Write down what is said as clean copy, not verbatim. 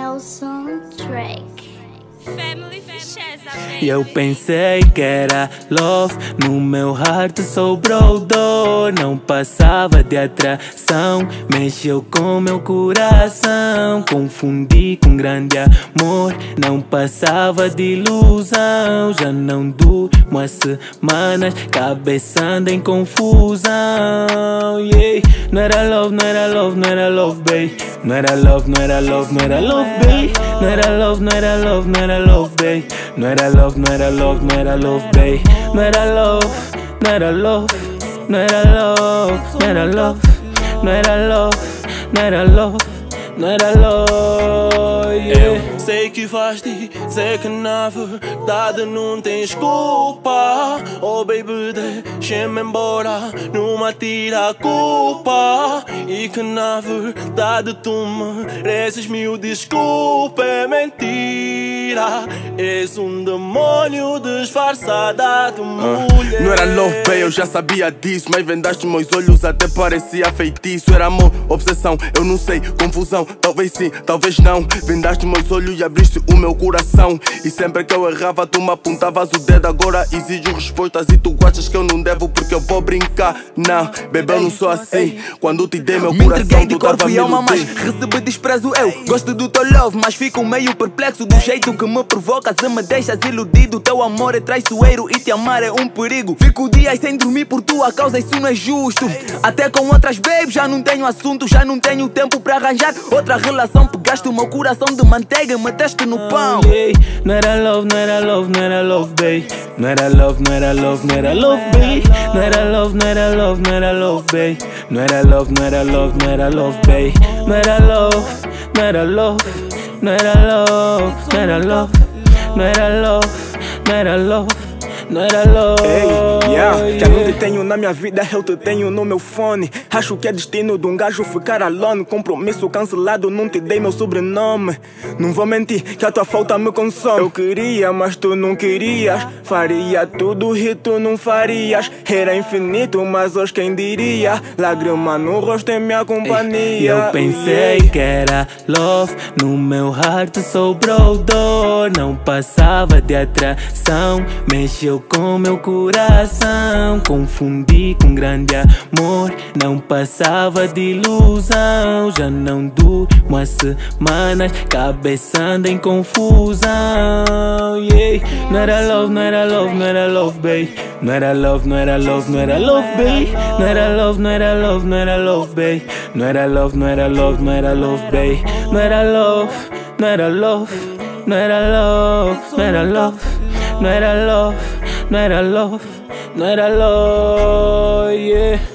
Nelson Track. E eu pensei que era love, no meu heart sobrou dor. Não passava de atração, mexeu com meu coração. Confundi com grande amor, não passava de ilusão. Já não durmo há semanas, cabeça anda em confusão. Yeah. Não era love, não era love, não era love, babe. Não era love, não era love, não era love, babe. Não era love, não era love, não era love, babe. Não era love, não era love, não era love, babe. Não era love, não era love, não era love, não era love, não era love, não era love, não era love, yeah. Eu sei que vais dizer que na verdade não tens culpa. Oh baby, deixa-me embora, não me tira a culpa. E que na verdade tu mereces mil desculpas. É mentira, és um demônio disfarçada de mulher. Não era love, babe, eu já sabia disso. Mas vendaste meus olhos, até parecia feitiço. Era amor, obsessão, eu não sei, confusão. Talvez sim, talvez não. Vendaste meus olhos e abriste o meu coração. E sempre que eu errava tu me apontavas o dedo. Agora exijo respostas e tu gostas que eu não devo porque eu vou brincar. Não, bebê, eu não sou assim. Quando te dei meu me coração entreguei de tu dava corpo e alma, mas recebi desprezo eu. Gosto do teu love, mas fico meio perplexo do jeito que me provocas e me deixas iludido. Teu amor é traiçoeiro e te amar é um perigo. Fico dias sem dormir por tua causa, isso não é justo. Até com outras babes já não tenho assunto, já não tenho tempo para arranjar outra relação. Pegaste o meu coração de manteiga e meteste no pão. Não era love, não era love, não era love, babe. Não era love, não era love, não era love, babe. Não era love, não era love, não era love, babe. Não era love, não era love, não era love, babe. Não era love, não era love, não era love, não era love, não era love, não era love, não era love. Ei, yeah, já não te tenho na minha vida, eu te tenho no meu fone. Acho que é destino de um gajo ficar alone. Compromisso cancelado, não te dei meu sobrenome. Não vou mentir que a tua falta me consome. Eu queria, mas tu não querias. Faria tudo e tu não farias. Era infinito, mas hoje quem diria? Lágrima no rosto é minha companhia. E eu pensei que era love, no meu heart sobrou dor. Não passava de atração, mexeu com meu coração. Confundi com grande amor, não passava de ilusão. Já não durmo há semanas, cabeça anda em confusão, yeah. Não era love, não era love, não era love, babe. Não era love, não era love, não era love, babe. Não era love, não era love, não era love, babe. Não era love, não era love, não era love, babe. Não era love, não era love, não era love, não era love, não era love, não era love, não era love, yeah.